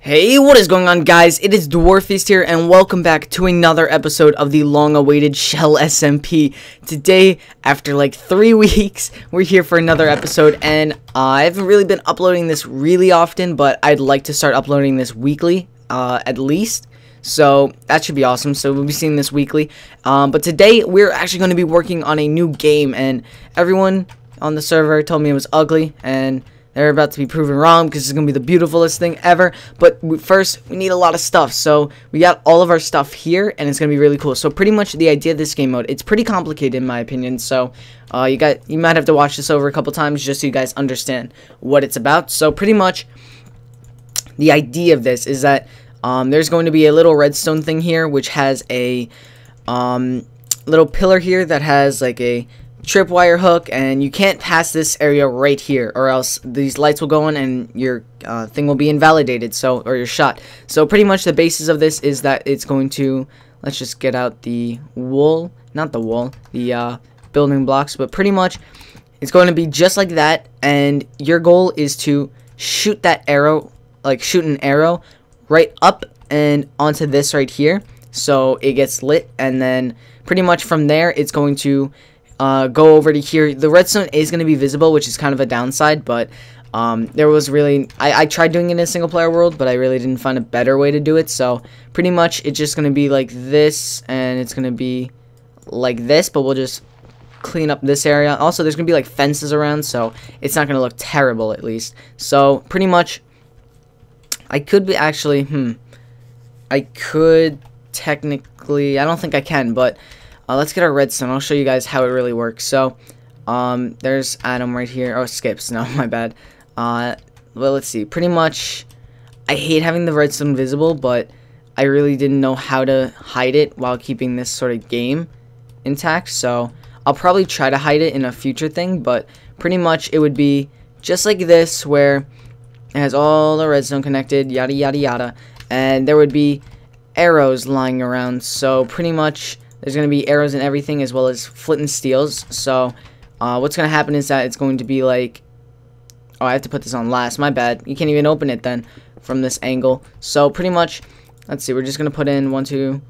Hey, what is going on, guys? It is Dwarfeast here, and welcome back to another episode of the long-awaited Shell SMP. Today, after like 3 weeks, we're here for another episode, and I haven't really been uploading this really often, but I'd like to start uploading this weekly, at least. So, that should be awesome. So, we'll be seeing this weekly. But today, we're actually going to be working on a new game, and everyone on the server told me it was ugly, and they're about to be proven wrong because it's going to be the beautifulest thing ever. But first, we need a lot of stuff. So we got all of our stuff here, and it's going to be really cool. So pretty much the idea of this game mode, it's pretty complicated in my opinion. So you might have to watch this over a couple times just so you guys understand what it's about. So pretty much the idea of this is that there's going to be a little redstone thing here, which has a little pillar here that has like a tripwire hook, and you can't pass this area right here or else these lights will go on and your thing will be invalidated, or your shot. So pretty much the basis of this is that it's going to, let's just get out the wool, not the wool, the building blocks, but pretty much it's going to be just like that, and your goal is to shoot that arrow, like shoot an arrow right up and onto this right here so it gets lit, and then pretty much from there it's going to go over to here. The redstone is going to be visible, which is kind of a downside, but there was really, I tried doing it in a single player world, but I really didn't find a better way to do it. So pretty much it's just going to be like this, and it's going to be like this, but we'll just clean up this area. Also, there's going to be like fences around, so it's not going to look terrible, at least. So pretty much I could be actually, I could technically, I don't think I can, but let's get our redstone. I'll show you guys how it really works. So, there's Adam right here. Oh, skips. No, my bad. Well, let's see. Pretty much, I hate having the redstone visible, but I really didn't know how to hide it while keeping this sort of game intact. So, I'll probably try to hide it in a future thing, but pretty much it would be just like this, where it has all the redstone connected, yada, yada, yada, and there would be arrows lying around. So, pretty much there's going to be arrows and everything, as well as flint and steels. So, what's going to happen is that it's going to be like, oh, I have to put this on last. My bad. You can't even open it then from this angle. So, pretty much, let's see. We're just going to put in 1, 2,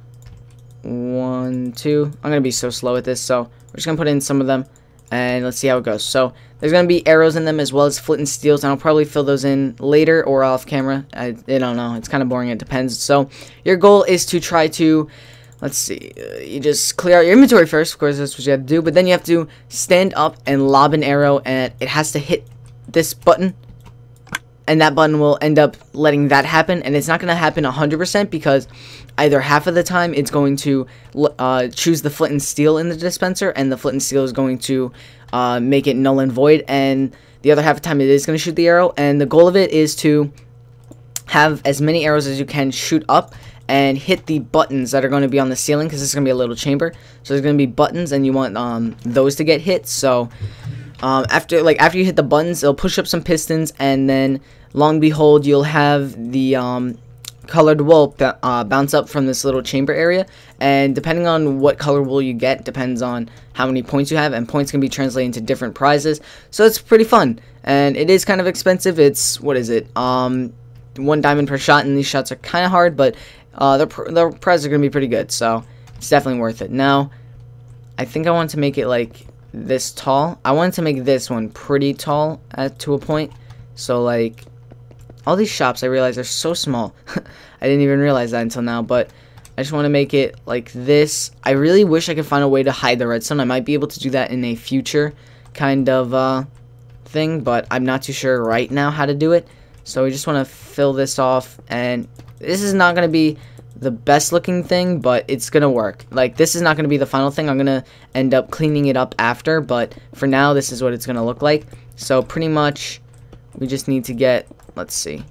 1, 2. I'm going to be so slow at this. So, we're just going to put in some of them, and let's see how it goes. So, there's going to be arrows in them, as well as flint and steels, and I'll probably fill those in later or off camera. I don't know. It's kind of boring. It depends. So, your goal is to try to, let's see, you just clear out your inventory first, of course, that's what you have to do, but then you have to stand up and lob an arrow, and it has to hit this button, and that button will end up letting that happen, and it's not going to happen 100% because either half of the time it's going to choose the flint and steel in the dispenser, and the flint and steel is going to make it null and void, and the other half of the time it is going to shoot the arrow, and the goal of it is to have as many arrows as you can shoot up and hit the buttons that are going to be on the ceiling, because this is going to be a little chamber. So there's going to be buttons, and you want those to get hit. So after you hit the buttons, it'll push up some pistons, and then long behold, you'll have the colored wool bounce up from this little chamber area. And depending on what color wool you get, depends on how many points you have, and points can be translated into different prizes. So it's pretty fun, and it is kind of expensive. It's, what is it? 1 diamond per shot, and these shots are kind of hard, but the prizes are going to be pretty good, so it's definitely worth it. Now, I think I want to make it like this tall. I wanted to make this one pretty tall to a point. So, like, all these shops, I realize, are so small. I didn't even realize that until now, but I just want to make it like this. I really wish I could find a way to hide the redstone. I might be able to do that in a future kind of thing, but I'm not too sure right now how to do it. So we just want to fill this off, and this is not going to be the best looking thing, but it's going to work. Like, this is not going to be the final thing. I'm going to end up cleaning it up after, but for now, this is what it's going to look like. So pretty much, we just need to get, let's see,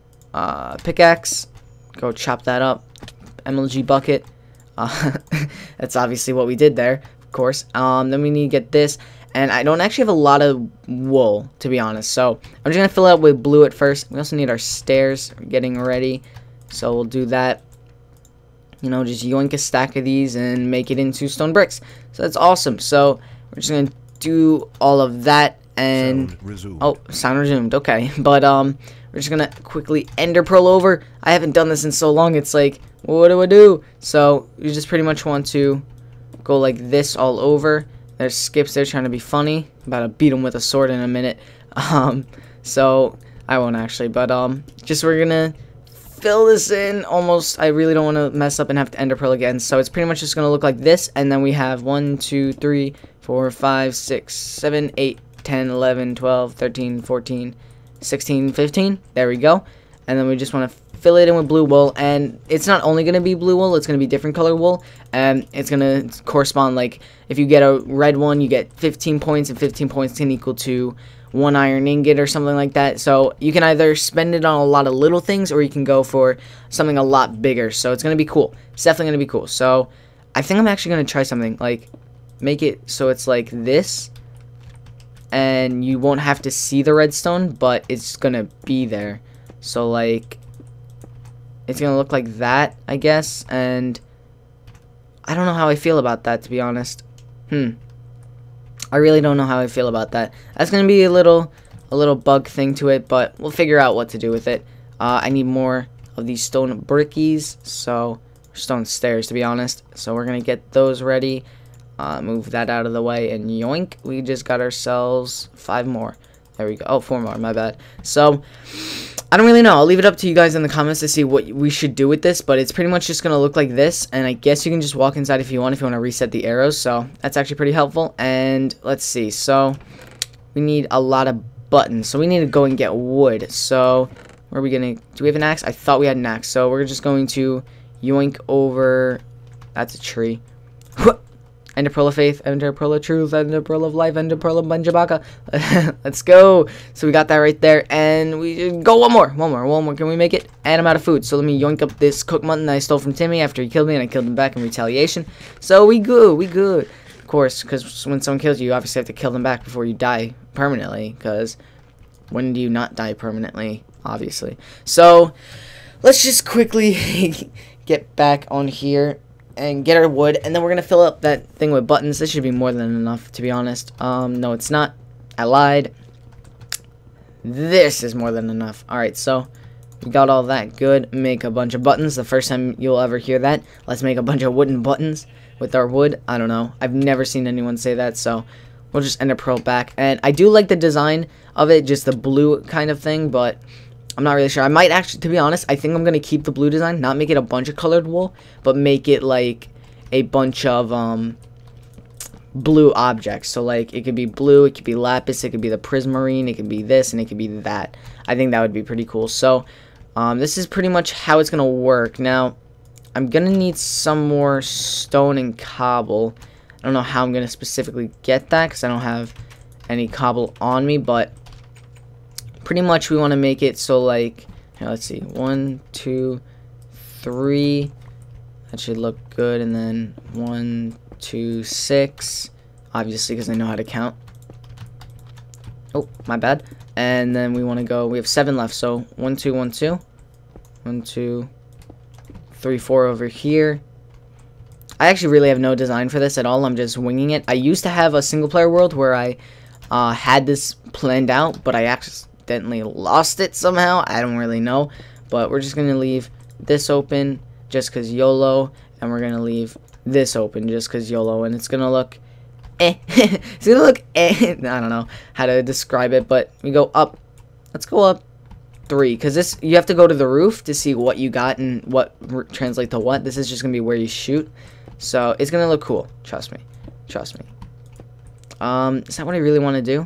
pickaxe, go chop that up, MLG bucket. That's obviously what we did there, of course. Then we need to get this. And I don't actually have a lot of wool, to be honest. So I'm just going to fill it up with blue at first. We also need our stairs getting ready. So we'll do that. You know, just yoink a stack of these and make it into stone bricks. So that's awesome. So we're just going to do all of that. and Sound resumed. oh, sound resumed. Okay, but we're just gonna quickly ender pearl over. I haven't done this in so long. It's like, what do I do? So you just pretty much want to go like this all over. There's Skips there trying to be funny. I'm about to beat him with a sword in a minute. So I won't actually, but just we're gonna fill this in almost. I really don't want to mess up and have to ender pearl again. So it's pretty much just gonna look like this, and then we have 1, 2, 3, 4, 5, 6, 7, 8, 10, 11, 12, 13, 14, 16, 15. There we go. And then we just want to fill it in with blue wool, and it's not only going to be blue wool, it's going to be different color wool, and it's going to correspond, like, if you get a red one, you get 15 points, and 15 points can equal to 1 iron ingot or something like that. So you can either spend it on a lot of little things, or you can go for something a lot bigger. So it's going to be cool. It's definitely going to be cool. So I think I'm actually going to try something, like, make it so it's like this, and you won't have to see the redstone, but it's going to be there. So, like, it's going to look like that, I guess, and I don't know how I feel about that, to be honest. I really don't know how I feel about that. That's going to be a little bug thing to it, but we'll figure out what to do with it. I need more of these stone brickies, so stone stairs, to be honest. So we're going to get those ready. Move that out of the way, and yoink, we just got ourselves 5 more. There we go. Oh, 4 more, my bad. So I don't really know. I'll leave it up to you guys in the comments to see what we should do with this, but it's pretty much just going to look like this, and I guess you can just walk inside if you want to reset the arrows, so that's actually pretty helpful. And let's see, so we need a lot of buttons, so we need to go and get wood. So where are we going to, do we have an axe? I thought we had an axe, so we're just going to yoink over, that's a tree. Ender pearl of faith, ender pearl of truth, ender pearl of life, ender pearl of Banjabaka. Let's go. So we got that right there, and we go one more. Can we make it? And I'm out of food, so let me yoink up this cooked mutton that I stole from Timmy after he killed me, and I killed him back in retaliation. So we good. Of course, because when someone kills you, you obviously have to kill them back before you die permanently, because when do you not die permanently? Obviously. So let's just quickly get back on here and get our wood, and then we're gonna fill up that thing with buttons. This should be more than enough, to be honest. No, it's not. I lied. This is more than enough. Alright, so we got all that good. Make a bunch of buttons. The first time you'll ever hear that. Let's make a bunch of wooden buttons with our wood. I don't know. I've never seen anyone say that, so we'll just ender pearl back. And I do like the design of it, just the blue kind of thing, but I'm not really sure. I might actually, to be honest, I think I'm going to keep the blue design, not make it a bunch of colored wool, but make it like a bunch of blue objects. So like it could be blue, it could be lapis, it could be the prismarine, it could be this, and it could be that. I think that would be pretty cool. So this is pretty much how it's going to work. Now, I'm going to need some more stone and cobble. I don't know how I'm going to specifically get that because I don't have any cobble on me, but pretty much we want to make it so, like, here, let's see, 1, 2, 3, that should look good, and then 1, 2, 6, obviously because I know how to count. Oh, my bad. And then we want to go, we have 7 left, so 1, 2, 1, 2, 1, 2, 3, 4 over here. I actually really have no design for this at all. I'm just winging it. I used to have a single player world where I had this planned out, but I accidentally lost it somehow. I don't really know, but we're just gonna leave this open just because YOLO, and we're gonna leave this open just because YOLO, and it's gonna look it's gonna look I don't know how to describe it, but we go up. Let's go up 3, because this, you have to go to the roof to see what you got and what translate to what. This is just gonna be where you shoot, so it's gonna look cool. Trust me. Is that what I really want to do?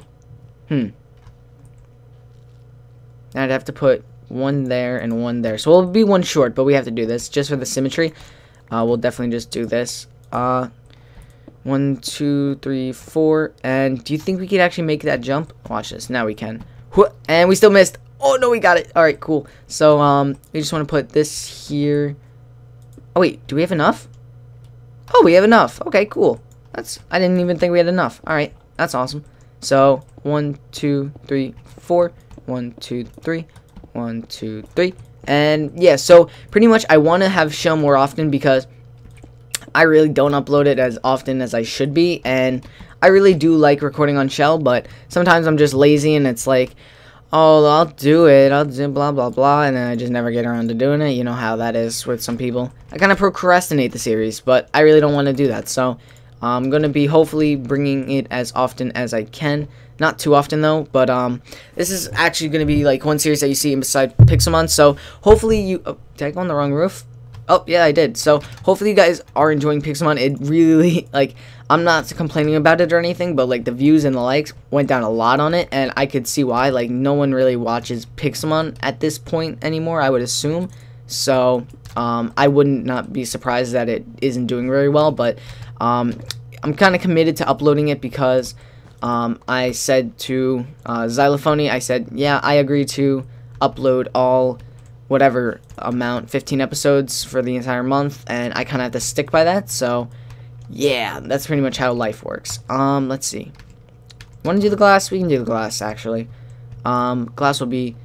I'd have to put 1 there and 1 there. So we'll be 1 short, but we have to do this just for the symmetry. We'll definitely just do this. 1, 2, 3, 4. And do you think we could actually make that jump? Watch this. Now we can. And we still missed. Oh, no, we got it. All right, cool. So we just want to put this here. Oh, wait. Do we have enough? Oh, we have enough. Okay, cool. I didn't even think we had enough. All right. That's awesome. So 1, 2, 3, 4. 1, 2, 3, 1, 2, 3, and yeah, so pretty much I want to have Shell more often because I really don't upload it as often as I should be, and I really do like recording on Shell, but sometimes I'm just lazy and it's like, oh, I'll do blah blah blah, and then I just never get around to doing it. You know how that is with some people. I kind of procrastinate the series, but I really don't want to do that, so I'm going to be hopefully bringing it as often as I can. Not too often though, but this is actually going to be like one series that you see beside Pixelmon, so hopefully you... Oh, did I go on the wrong roof? Oh, yeah, I did. So hopefully you guys are enjoying Pixelmon. It really, like, I'm not complaining about it or anything, but like the views and the likes went down a lot on it, and I could see why. Like, no one really watches Pixelmon at this point anymore, I would assume. So I wouldn't not be surprised that it isn't doing very well, but I'm kind of committed to uploading it because I said to Xylophony, I said, yeah, I agree to upload all whatever amount, 15 episodes for the entire month, and I kind of have to stick by that. So yeah, that's pretty much how life works. Let's see, want to do the glass? We can do the glass, actually. Glass will be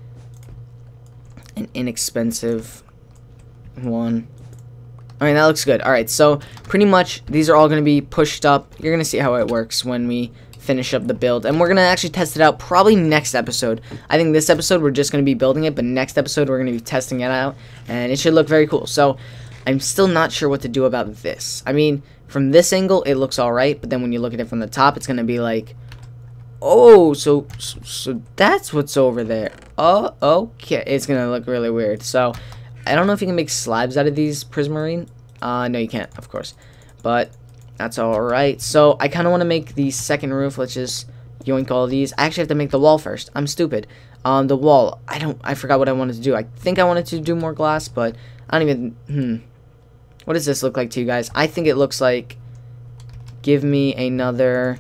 an inexpensive one. Alright, that looks good. Alright, so pretty much these are all going to be pushed up. You're going to see how it works when we finish up the build, and we're going to actually test it out probably next episode. I think this episode we're just going to be building it, but next episode we're going to be testing it out, and it should look very cool. So I'm still not sure what to do about this. I mean, from this angle it looks alright, but then when you look at it from the top, it's going to be like, oh, so that's what's over there. Oh, okay, it's going to look really weird. So I don't know if you can make slabs out of these prismarine. No, you can't, of course, but that's alright. So I kind of want to make the second roof. Let's just yoink all of these. I actually have to make the wall first. I'm stupid. The wall, I forgot what I wanted to do. I think I wanted to do more glass, but I don't even, what does this look like to you guys? I think it looks like, give me another,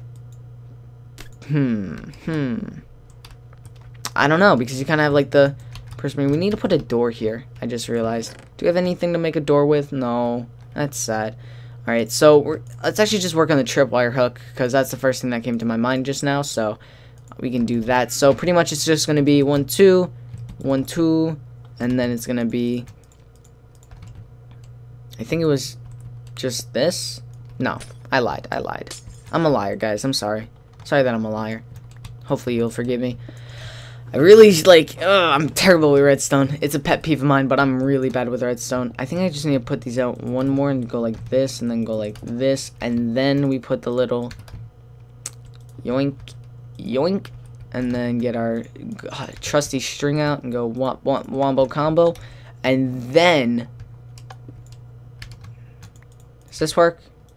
I don't know, because you kind of have like the prismarine. We need to put a door here, I just realized. Do we have anything to make a door with? No, that's sad. Alright, so let's actually just work on the tripwire hook, because that's the first thing that came to my mind just now, so we can do that. So pretty much it's just going to be 1, 2, 1, 2, and then it's going to be, I think it was just this. No, I lied. I'm a liar, guys. I'm sorry. Sorry that I'm a liar. Hopefully you'll forgive me. I really, like, I'm terrible with redstone. It's a pet peeve of mine, but I'm really bad with redstone. I think I just need to put these out one more and go like this, and then go like this, and then we put the little yoink, yoink, and then get our trusty string out and go wombo combo, and then, does this work?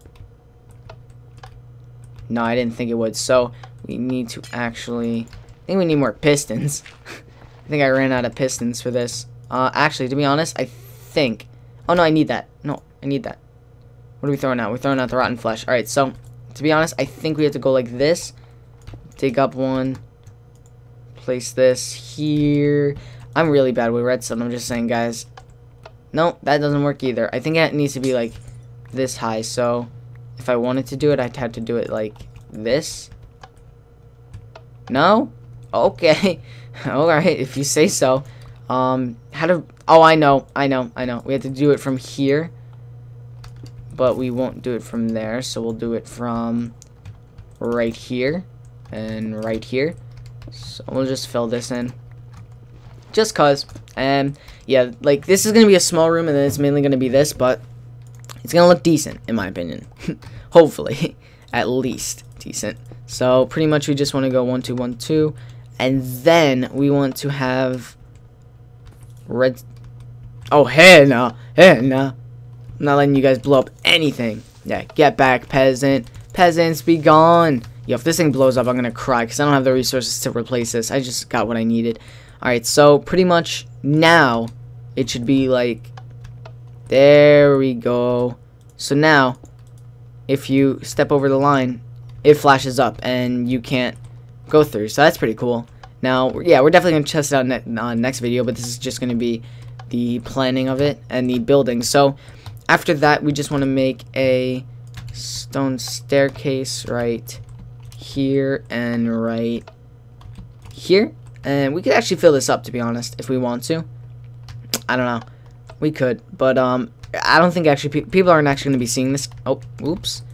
No, I didn't think it would, so we need to actually... I think we need more pistons. I think I ran out of pistons for this. Actually, to be honest, I think... Oh, no, I need that. No, I need that. What are we throwing out? We're throwing out the rotten flesh. Alright, so, to be honest, I think we have to go like this. Dig up one. Place this here. I'm really bad with redstone, I'm just saying, guys. No, that doesn't work either. I think it needs to be, like, this high. So, if I wanted to do it, I'd have to do it like this. No? Okay. Alright, if you say so. How to... Oh, I know. We have to do it from here. But we won't do it from there. So we'll do it from right here. And right here. So we'll just fill this in. Just cause. And, yeah, like, this is going to be a small room. And then it's mainly going to be this. But it's going to look decent, in my opinion. Hopefully. At least decent. So, pretty much we just want to go 1, 2, 1, 2. And then we want to have red... Oh, hell no. Hell no. I'm not letting you guys blow up anything. Yeah, get back, peasant. Peasants, be gone. Yo, if this thing blows up, I'm going to cry because I don't have the resources to replace this. I just got what I needed. Alright, so pretty much now it should be like... There we go. So now, if you step over the line, it flashes up and you can't go through. So that's pretty cool. Now, yeah, we're definitely going to test it out next video, but this is just going to be the planning of it and the building. So after that, we just want to make a stone staircase right here and right here. And we could actually fill this up, to be honest, if we want to. I don't know. We could, but I don't think actually people aren't actually going to be seeing this. Oh, oops.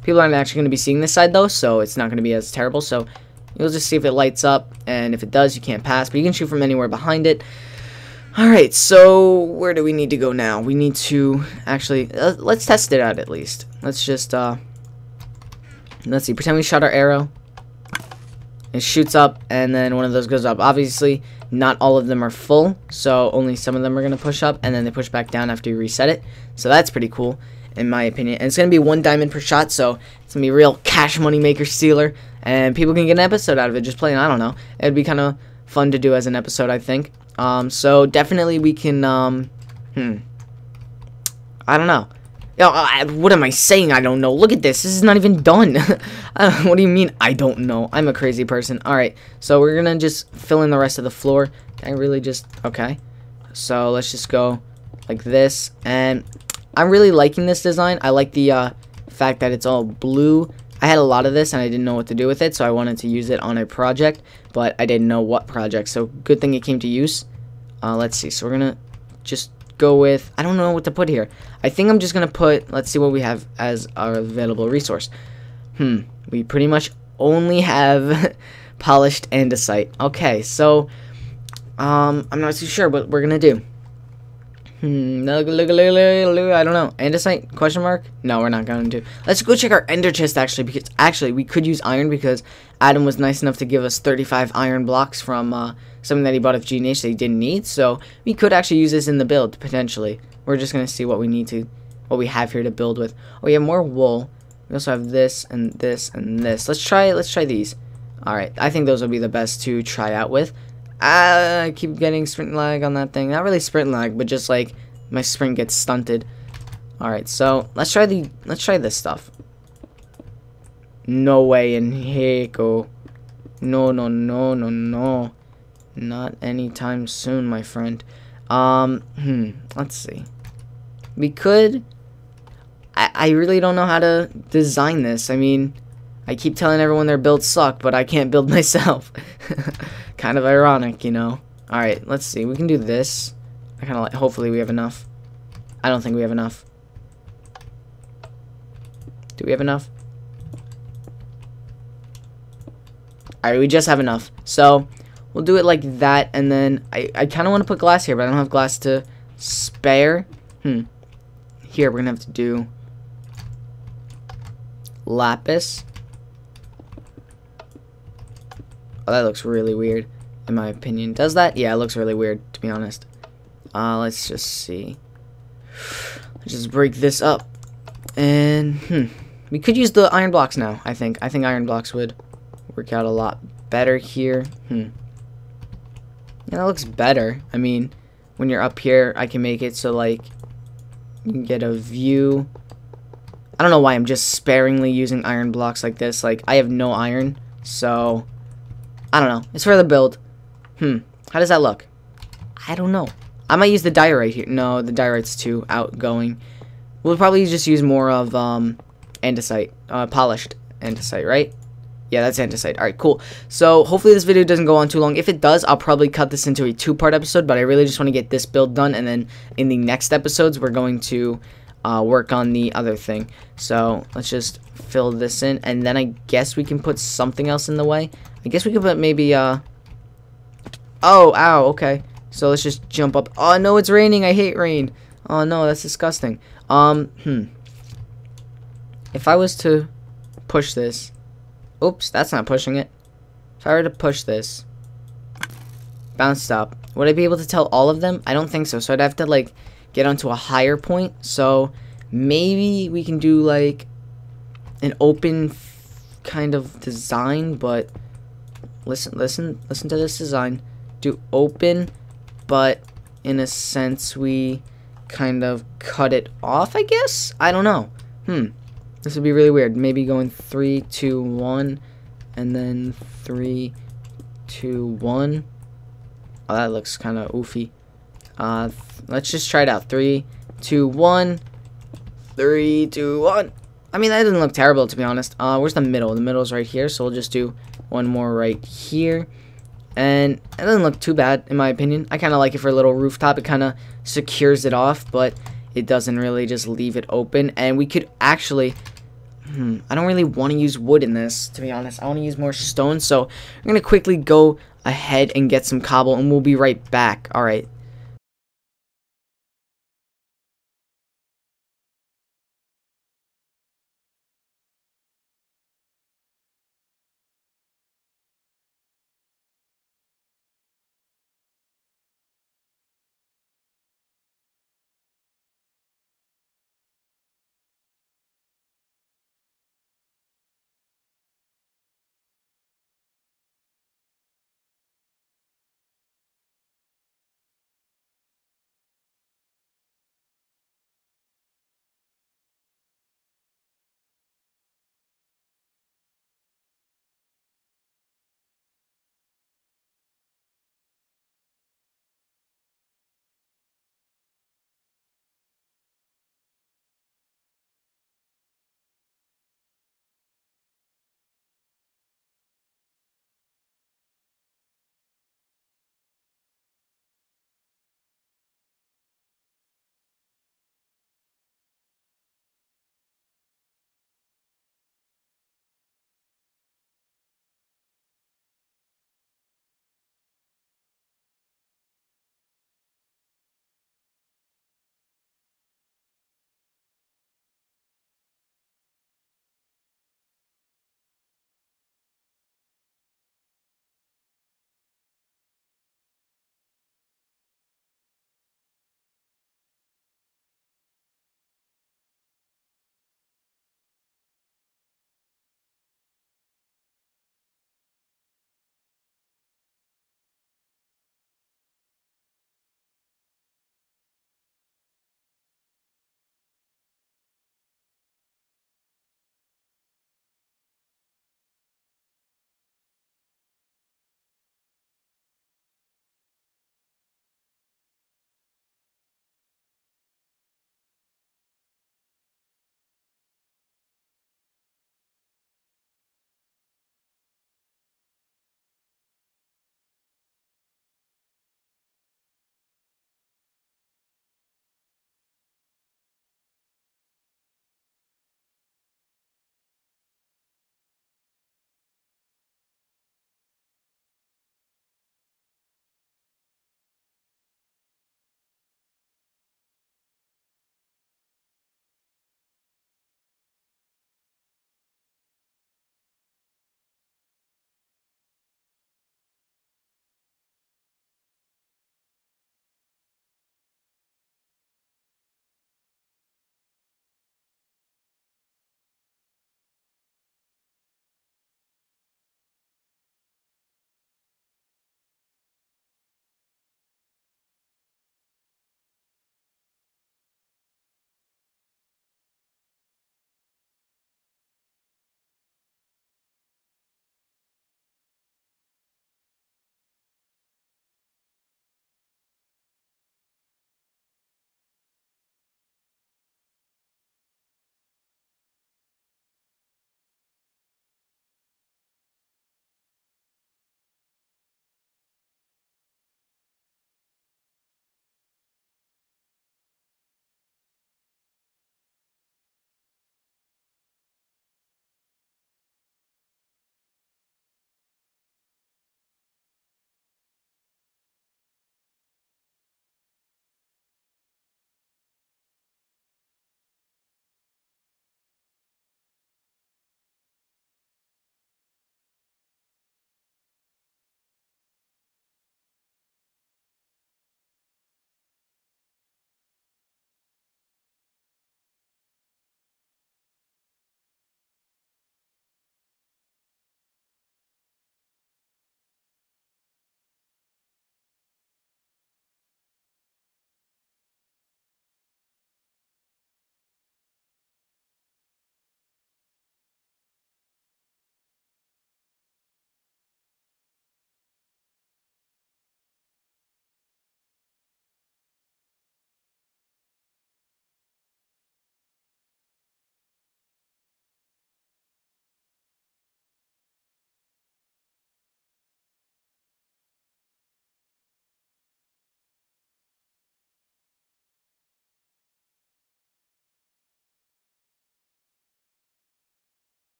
People aren't actually going to be seeing this side, though, so it's not going to be as terrible. So you'll just see if it lights up, and if it does, you can't pass. But you can shoot from anywhere behind it. Alright, so where do we need to go now? We need to actually... let's test it out at least. Let's just... let's see. Pretend we shot our arrow. It shoots up, and then one of those goes up. Obviously, not all of them are full, so only some of them are going to push up, and then they push back down after you reset it. So that's pretty cool, in my opinion. And it's going to be 1 diamond per shot, so it's going to be a real cash money maker stealer, and people can get an episode out of it just playing. I don't know. It would be kind of fun to do as an episode, I think. So definitely we can, I don't know. What am I saying? I don't know. Look at this. This is not even done. What do you mean, I don't know? I'm a crazy person. Alright, so we're going to just fill in the rest of the floor. Can I really just... Okay. So let's just go like this. And I'm really liking this design. I like the fact that it's all blue. I had a lot of this and I didn't know what to do with it. So I wanted to use it on a project. But I didn't know what project. So good thing it came to use. Let's see. So we're going to just... go with, I don't know what to put here. I think I'm just gonna put, let's see what we have as our available resource. We pretty much only have polished andesite. Okay, so I'm not too sure what we're gonna do. I don't know. Andesite? Question mark? No, we're not going to. Let's go check our ender chest actually, because actually we could use iron because Adam was nice enough to give us 35 iron blocks from something that he bought of G&H that he didn't need. So we could actually use this in the build potentially. We're just gonna see what we have here to build with. Oh, we have more wool. We also have this and this and this. Let's try these. All right, I think those will be the best to try out with. I keep getting sprint lag on that thing. Not really sprint lag, but just like my sprint gets stunted. Alright, so let's try this stuff. No way in Heko. No. Not anytime soon, my friend. Let's see. We could... I really don't know how to design this. I mean, I keep telling everyone their builds suck, but I can't build myself. Kind of ironic, you know. Alright, let's see. We can do this. I kind of like... Hopefully we have enough. I don't think we have enough. Do we have enough? Alright, we just have enough. So, we'll do it like that, and then... I kind of want to put glass here, but I don't have glass to spare. Here, we're going to have to do... lapis. Oh, that looks really weird, in my opinion. Does that? Yeah, it looks really weird, to be honest. Let's just see. Let's just break this up. And, we could use the iron blocks now, I think. I think iron blocks would work out a lot better here. Yeah, that looks better. I mean, when you're up here, I can make it so, like, you can get a view. I don't know why I'm just sparingly using iron blocks like this. Like, I have no iron, so... I don't know. It's for the build. How does that look? I don't know. I might use the diorite here. No, the diorite's too outgoing. We'll probably just use more of andesite. Polished andesite, right? Yeah, that's andesite. Alright, cool. So, hopefully this video doesn't go on too long. If it does, I'll probably cut this into a 2-part episode, but I really just want to get this build done, and then in the next episodes, we're going to work on the other thing. So, let's just fill this in, and then I guess we can put something else in the way. I guess we could put maybe, oh, ow, okay. So let's just jump up. Oh, no, it's raining. I hate rain. Oh, no, that's disgusting. If I was to push this. Oops, that's not pushing it. If I were to push this. Bounce stop. Would I be able to tell all of them? I don't think so. So I'd have to, like, get onto a higher point. So maybe we can do, like, an open kind of design, but... Listen to this design. Do open, but in a sense we kind of cut it off, I guess? I don't know. This would be really weird. Maybe going 3, 2, 1, and then 3, 2, 1. Oh, that looks kind of oofy. Let's just try it out. 3, 2, 1. 3, 2, 1. I mean, that doesn't look terrible, to be honest. Where's the middle? The middle's right here, so we'll just do one more right here. And it doesn't look too bad, in my opinion. I kind of like it for a little rooftop. It kind of secures it off, but it doesn't really just leave it open. And we could actually... I don't really want to use wood in this, to be honest. I want to use more stone, so I'm going to quickly go ahead and get some cobble, and we'll be right back. Alright,